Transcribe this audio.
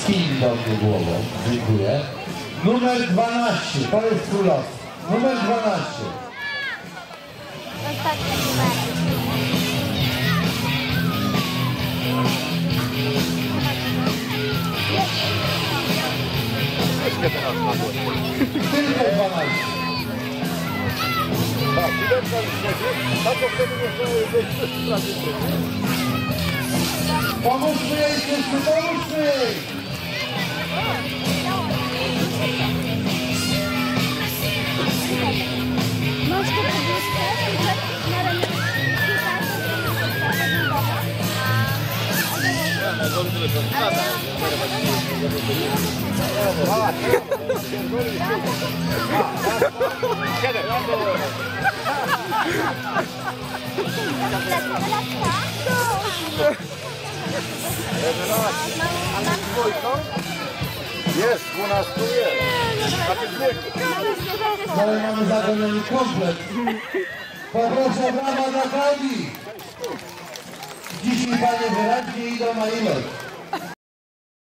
Skin do mnie głową. Dziękuję. Numer 12. To jest twój los. Numer 12. Ostatni numer. Tylko 12. Tak, chwileczka już będzie. Tak, to wtedy nie chcę Pomóżmy jej, wszyscy, pomóżmy jej! Masz to poduszkę, na ramię Jest, 12 jest. A ty dwie. Ale mamy zagoniony komplet. Poproszę brawa dla Klaudii. Dzisiaj panie wyraźnie idą na ilość.